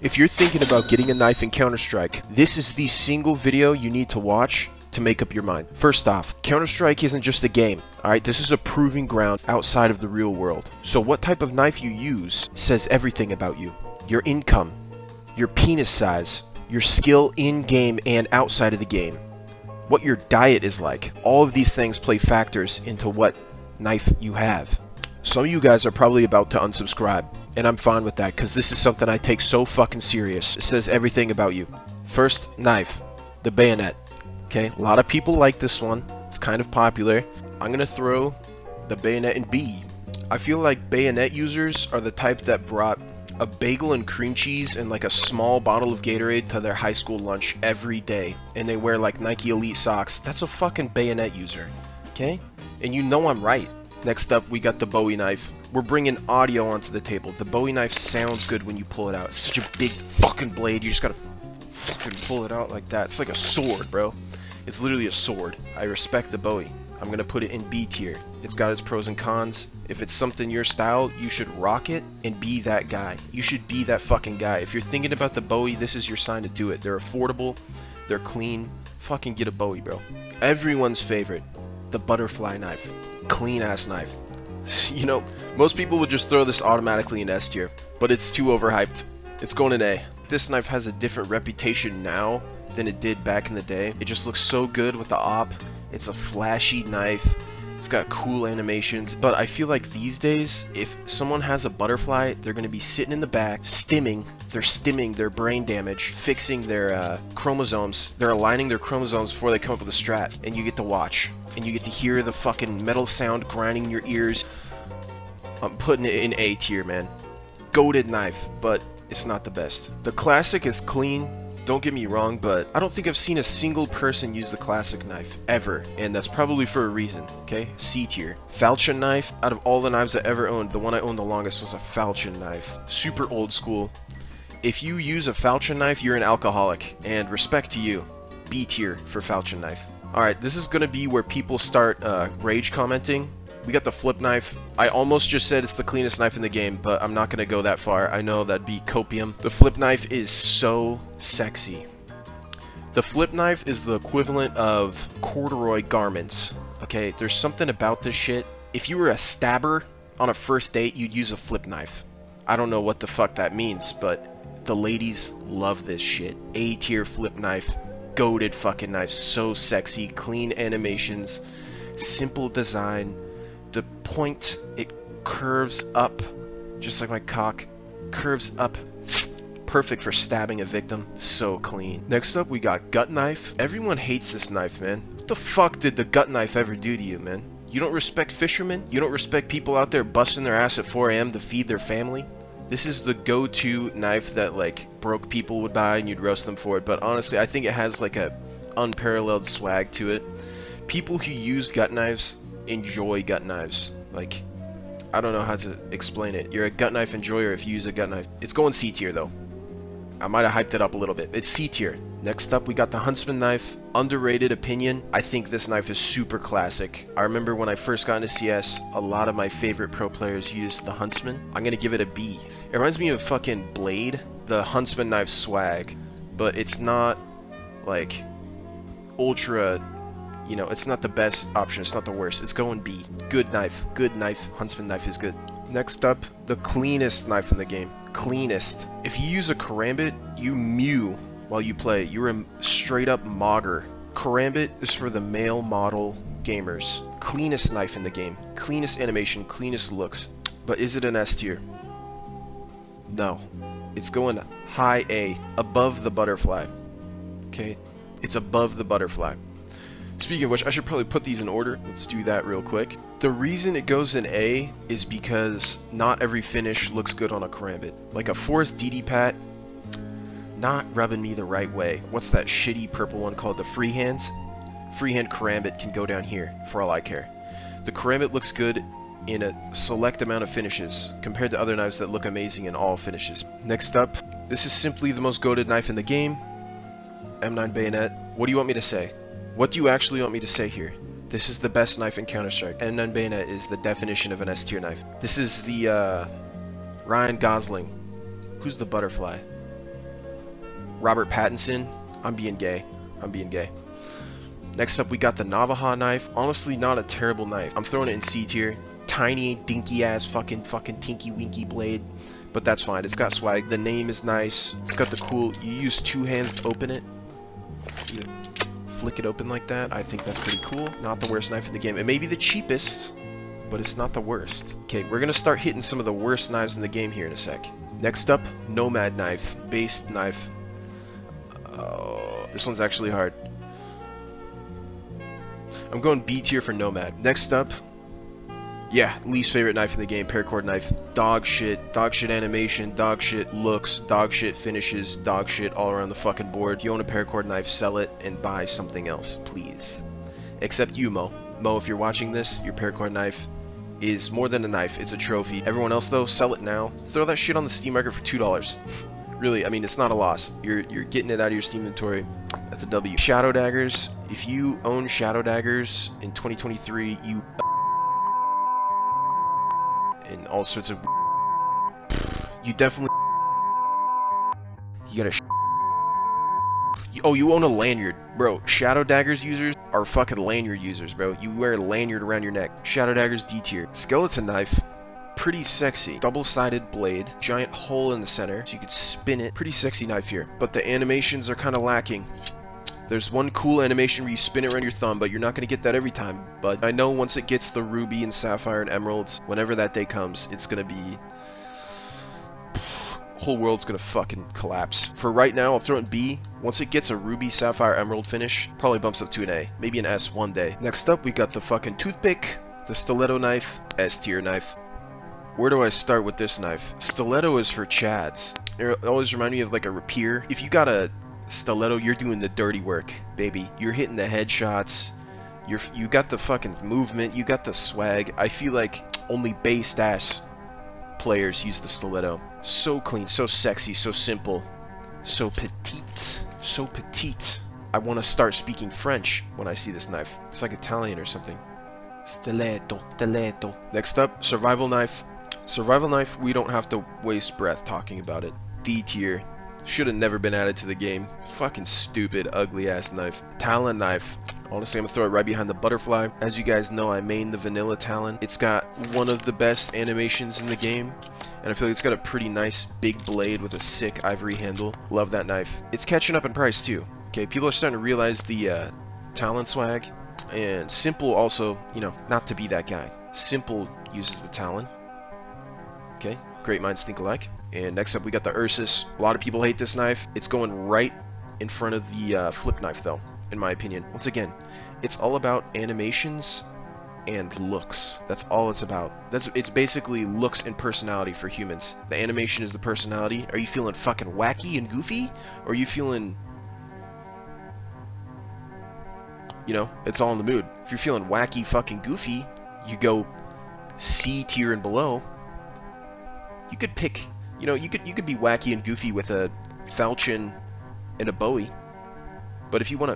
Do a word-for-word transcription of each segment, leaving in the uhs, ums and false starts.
If you're thinking about getting a knife in Counter-Strike, this is the single video you need to watch to make up your mind. First off, Counter-Strike isn't just a game, alright? This is a proving ground outside of the real world. So what type of knife you use says everything about you. Your income, your penis size, your skill in-game and outside of the game, what your diet is like. All of these things play factors into what knife you have. Some of you guys are probably about to unsubscribe, and I'm fine with that because this is something I take so fucking serious. It says everything about you. First knife, the bayonet. Okay, a lot of people like this one. It's kind of popular. I'm gonna throw the bayonet in B. I feel like bayonet users are the type that brought a bagel and cream cheese and like a small bottle of Gatorade to their high school lunch every day, and they wear like Nike Elite socks. That's a fucking bayonet user. Okay, and you know I'm right. Next up, we got the Bowie knife. We're bringing audio onto the table. The Bowie knife sounds good when you pull it out. It's such a big fucking blade. You just gotta fucking pull it out like that. It's like a sword, bro. It's literally a sword. I respect the Bowie. I'm gonna put it in B tier. It's got its pros and cons. If it's something your style, you should rock it and be that guy. You should be that fucking guy. If you're thinking about the Bowie, this is your sign to do it. They're affordable. They're clean. Fucking get a Bowie, bro. Everyone's favorite, the butterfly knife. Clean ass knife. You know, most people would just throw this automatically in S tier, but it's too overhyped. It's going in A. This knife has a different reputation now than it did back in the day. It just looks so good with the op. It's a flashy knife. It's got cool animations, but I feel like these days, if someone has a butterfly, they're going to be sitting in the back, stimming. They're stimming their brain damage, fixing their uh, chromosomes. They're aligning their chromosomes before they come up with a strat, and you get to watch. And you get to hear the fucking metal sound grinding in your ears. I'm putting it in A tier, man. Goated knife, but it's not the best. The classic is clean. Don't get me wrong, but I don't think I've seen a single person use the classic knife, ever, and that's probably for a reason, okay? C tier. Falchion knife, out of all the knives I ever owned, the one I owned the longest was a Falchion knife. Super old school. If you use a Falchion knife, you're an alcoholic, and respect to you. B tier for Falchion knife. Alright, this is gonna be where people start uh, rage commenting. We got the flip knife. I almost just said it's the cleanest knife in the game, but I'm not gonna go that far. I know that'd be copium. The flip knife is so sexy. The flip knife is the equivalent of corduroy garments. Okay, there's something about this shit. If you were a stabber on a first date, you'd use a flip knife. I don't know what the fuck that means, but the ladies love this shit. A tier flip knife. Goated fucking knife. So sexy. Clean animations. Simple design. The point, it curves up, just like my cock, curves up, perfect for stabbing a victim, so clean. Next up, we got gut knife. Everyone hates this knife, man. What the fuck did the gut knife ever do to you, man? You don't respect fishermen? You don't respect people out there busting their ass at four A M to feed their family? This is the go-to knife that, like, broke people would buy and you'd roast them for it, but honestly, I think it has, like, a unparalleled swag to it. People who use gut knives enjoy gut knives. Like, I don't know how to explain it. You're a gut knife enjoyer if you use a gut knife. It's going C tier though. I might have hyped it up a little bit. It's C tier. Next up, we got the Huntsman knife. Underrated opinion. I think this knife is super classic. I remember when I first got into C S, a lot of my favorite pro players used the Huntsman. I'm gonna give it a B. It reminds me of fucking Blade, the Huntsman knife swag, but it's not like ultra. You know, it's not the best option, it's not the worst. It's going B. Good knife. Good knife. Huntsman knife is good. Next up, the cleanest knife in the game. Cleanest. If you use a Karambit, you mew while you play. You're a straight up mogger. Karambit is for the male model gamers. Cleanest knife in the game. Cleanest animation, cleanest looks. But is it an S tier? No. It's going high A. Above the butterfly. Okay? It's above the butterfly. Speaking of which, I should probably put these in order. Let's do that real quick. The reason it goes in A is because not every finish looks good on a Karambit. Like a Forest D D Pat, not rubbing me the right way. What's that shitty purple one called? The Freehands? Freehand Karambit can go down here, for all I care. The Karambit looks good in a select amount of finishes, compared to other knives that look amazing in all finishes. Next up, this is simply the most goated knife in the game. M nine Bayonet. What do you want me to say? What do you actually want me to say here? This is the best knife in Counter-Strike. M nine Bayonet is the definition of an S tier knife. This is the uh, Ryan Gosling. Who's the butterfly? Robert Pattinson. I'm being gay. I'm being gay. Next up, we got the Navajo knife. Honestly, not a terrible knife. I'm throwing it in C tier. Tiny, dinky ass fucking fucking tinky winky blade. But that's fine. It's got swag. The name is nice. It's got the cool... You use two hands to open it. You flick it open like that. I think that's pretty cool. Not the worst knife in the game. It may be the cheapest, but it's not the worst. Okay, we're gonna start hitting some of the worst knives in the game here in a sec. Next up, Nomad knife. Based knife. Oh, this one's actually hard. I'm going B tier for Nomad. Next up, yeah, least favorite knife in the game, paracord knife. Dog shit, dog shit animation, dog shit looks, dog shit finishes, dog shit all around the fucking board. If you own a paracord knife, sell it and buy something else, please. Except you, Mo. Mo, if you're watching this, your paracord knife is more than a knife, it's a trophy. Everyone else though, sell it now. Throw that shit on the Steam market for two dollars. Really, I mean, it's not a loss. You're you're getting it out of your Steam inventory. That's a W. Shadow daggers. If you own shadow daggers in twenty twenty-three, you and all sorts of you definitely you gotta. Oh, you own a lanyard, bro. Shadow daggers users are fucking lanyard users, bro. You wear a lanyard around your neck. Shadow daggers D tier. Skeleton knife. Pretty sexy. Double-sided blade, giant hole in the center, so you could spin it. Pretty sexy knife here, but the animations are kind of lacking. There's one cool animation where you spin it around your thumb, but you're not going to get that every time. But I know once it gets the ruby and sapphire and emeralds, whenever that day comes, it's going to be... whole world's going to fucking collapse. For right now, I'll throw it in B. Once it gets a ruby, sapphire, emerald finish, probably bumps up to an A. Maybe an S one day. Next up, we got the fucking toothpick, the stiletto knife, S tier knife. Where do I start with this knife? Stiletto is for chads. It always remind me of like a rapier. If you got a stiletto, you're doing the dirty work, baby. You're hitting the headshots. You're you got the fucking movement. You got the swag. I feel like only based ass players use the stiletto. So clean, so sexy, so simple, so petite, so petite. I want to start speaking French when I see this knife. It's like Italian or something. Stiletto, stiletto. Next up, survival knife. Survival knife, we don't have to waste breath talking about it. D tier. Should have never been added to the game. Fucking stupid, ugly ass knife. Talon knife. Honestly, I'm gonna throw it right behind the butterfly. As you guys know, I main the vanilla Talon. It's got one of the best animations in the game. And I feel like it's got a pretty nice big blade with a sick ivory handle. Love that knife. It's catching up in price too. Okay, people are starting to realize the uh, Talon swag. And Simple also, you know, not to be that guy. Simple uses the Talon. Okay, great minds think alike. And next up we got the Ursus. A lot of people hate this knife. It's going right in front of the uh, flip knife though, in my opinion. Once again, it's all about animations and looks. That's all it's about. That's it's basically looks and personality for humans. The animation is the personality. Are you feeling fucking wacky and goofy? Or are you feeling... You know, it's all in the mood. If you're feeling wacky fucking goofy, you go C tier and below. You could pick, you know, you could you could be wacky and goofy with a falchion and a Bowie. But if you want to,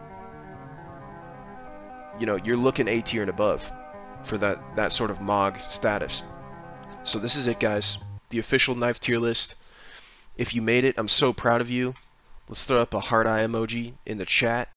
you know, you're looking A tier and above for that that sort of M O G status. So this is it, guys. The official knife tier list. If you made it, I'm so proud of you. Let's throw up a heart eye emoji in the chat.